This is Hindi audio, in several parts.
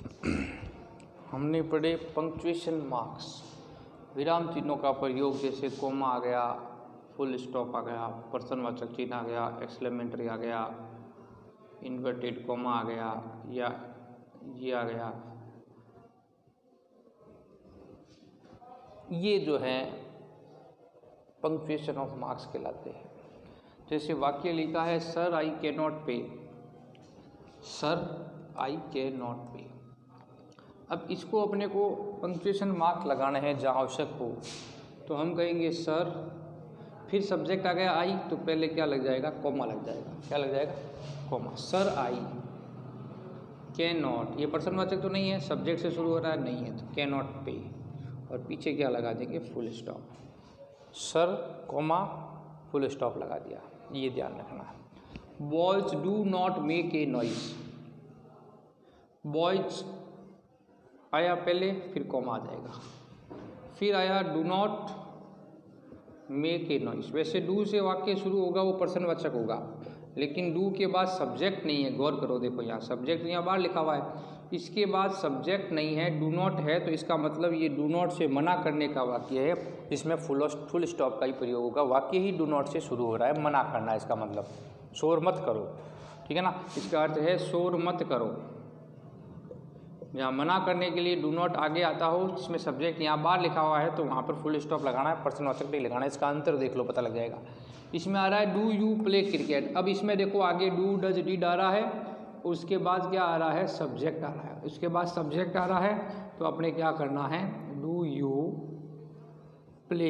हमने पढ़े पंक्चुएशन मार्क्स, विराम चिन्हों का प्रयोग, जैसे कोमा आ गया, फुल स्टॉप आ गया, प्रश्नवाचक चिन्ह आ गया, एक्सक्लेमेटरी आ गया, इन्वर्टेड कोमा आ गया, या ये आ गया। ये जो है पंक्चुएशन ऑफ मार्क्स कहलाते हैं। जैसे वाक्य लिखा है sir I can not pay, sir I can not pay. अब इसको अपने को पंक्चुएशन मार्क लगाना है जहाँ आवश्यक हो, तो हम कहेंगे सर, फिर सब्जेक्ट आ गया आई, तो पहले क्या लग जाएगा, कॉमा लग जाएगा। क्या लग जाएगा, comma. Sir I can not, ये प्रश्नवाचक तो नहीं है, सब्जेक्ट से शुरू हो रहा है, नहीं है, तो कैन नॉट पे, और पीछे क्या लगा देंगे, full stop. Sir comma full stop लगा दिया, ये ध्यान रखना है। Boys do not make a noise, boys आया पहले, फिर कॉमा आ जाएगा, फिर आया do not make a noise. वैसे डू से वाक्य शुरू होगा, वो प्रश्नवाचक होगा, लेकिन डू के बाद सब्जेक्ट नहीं है। गौर करो, देखो यहाँ सब्जेक्ट यहाँ बाहर लिखा हुआ है, इसके बाद सब्जेक्ट नहीं है, डू नॉट है, तो इसका मतलब ये डू नॉट से मना करने का वाक्य है, जिसमें फुल स्टॉप का ही प्रयोग होगा। वाक्य ही डू नॉट से शुरू हो रहा है, मना करना है, इसका मतलब शोर मत करो, ठीक है ना। इसका अर्थ है शोर मत करो। यहाँ मना करने के लिए डू नॉट आगे आता हो, जिसमें सब्जेक्ट यहाँ बाहर लिखा हुआ है, तो वहाँ पर फुल स्टॉप लगाना है, प्रश्नवाचक नहीं लगाना है। इसका अंतर देख लो, पता लग जाएगा। इसमें आ रहा है डू यू प्ले क्रिकेट, अब इसमें देखो आगे डू डज डिड आ रहा है, उसके बाद क्या आ रहा है, सब्जेक्ट आ रहा है। उसके बाद सब्जेक्ट आ रहा है, तो अपने क्या करना है, डू यू प्ले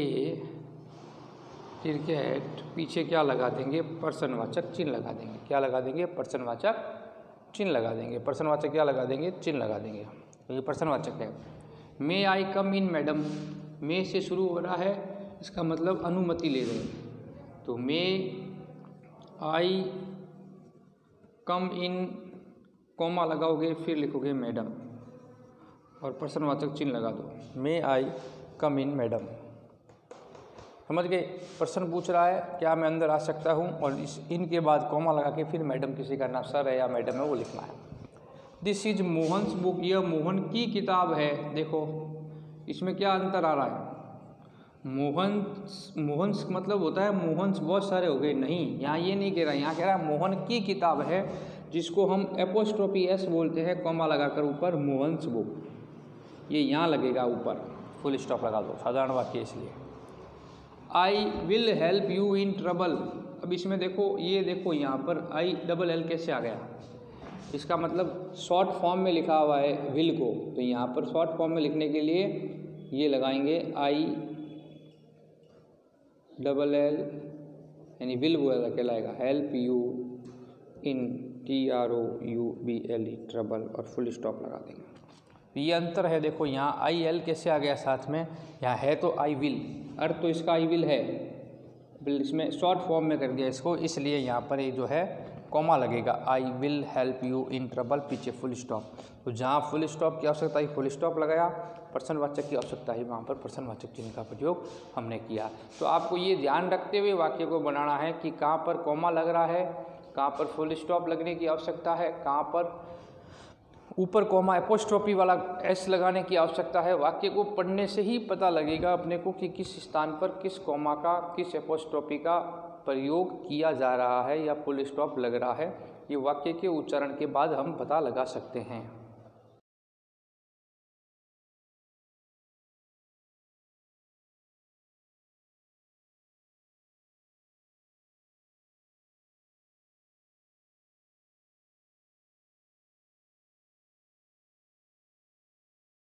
क्रिकेट, पीछे क्या लगा देंगे, प्रश्नवाचक चिन्ह लगा देंगे। क्या लगा देंगे, प्रश्नवाचक चिन्ह लगा देंगे। प्रश्नवाचक क्या लगा देंगे, चिन्ह लगा देंगे, तो ये प्रश्नवाचक है। मे आई कम इन मैडम, मे से शुरू हो रहा है, इसका मतलब अनुमति ले रहे हैं, तो मे आई कम इन, कॉमा लगाओगे, फिर लिखोगे मैडम, और प्रश्नवाचक चिन्ह लगा दो, मे आई कम इन मैडम। समझ गए, प्रश्न पूछ रहा है क्या मैं अंदर आ सकता हूँ, और इस इनके बाद कॉमा लगा के फिर मैडम, किसी का नाम सर है या मैडम है वो लिखना है। दिस इज मोहन्स बुक, यह मोहन की किताब है। देखो इसमें क्या अंतर आ रहा है, मोहन्स मतलब होता है मोहन्स बहुत सारे हो गए, नहीं, यहाँ ये नहीं कह रहा, यहाँ कह रहा है मोहन की किताब है, जिसको हम एपोस्ट्रोफी एस बोलते हैं, कॉमा लगाकर ऊपर, मोहन्स बुक, ये यहाँ लगेगा ऊपर, फुल स्टॉप लगा दो, साधारण वाक्य इसलिए। I will help you in trouble, अब इसमें देखो, ये देखो यहाँ पर आई डबल एल कैसे आ गया, इसका मतलब शॉर्ट फॉर्म में लिखा हुआ है विल को, तो यहाँ पर शॉर्ट फॉर्म में लिखने के लिए ये लगाएंगे आई डबल एल, यानी विल वो कहलाएगा, help you in TROUBLE trouble, और फुल स्टॉप लगा देंगे। ये अंतर है, देखो यहाँ आई एल कैसे आ गया साथ में, यहाँ है तो आई विल, अर्थ तो इसका आई विल है, इसमें शॉर्ट फॉर्म में कर दिया इसको, इसलिए यहाँ पर ये जो है कॉमा लगेगा, I will help you in trouble, पीछे फुल स्टॉप। तो जहाँ फुल स्टॉप की आवश्यकता है फुल स्टॉप लगाया, प्रश्नवाचक की आवश्यकता है वहाँ पर प्रश्नवाचक चिन्ह का प्रयोग हमने किया। तो आपको ये ध्यान रखते हुए वाक्य को बनाना है कि कहाँ पर कॉमा लग रहा है, कहाँ पर फुल स्टॉप लगने की आवश्यकता है, कहाँ पर ऊपर कॉमा एपोस्ट्रोफी वाला एस लगाने की आवश्यकता है। वाक्य को पढ़ने से ही पता लगेगा अपने को कि किस स्थान पर किस कॉमा का, किस एपोस्ट्रोफी का प्रयोग किया जा रहा है या फुल स्टॉप लग रहा है। ये वाक्य के उच्चारण के बाद हम पता लगा सकते हैं।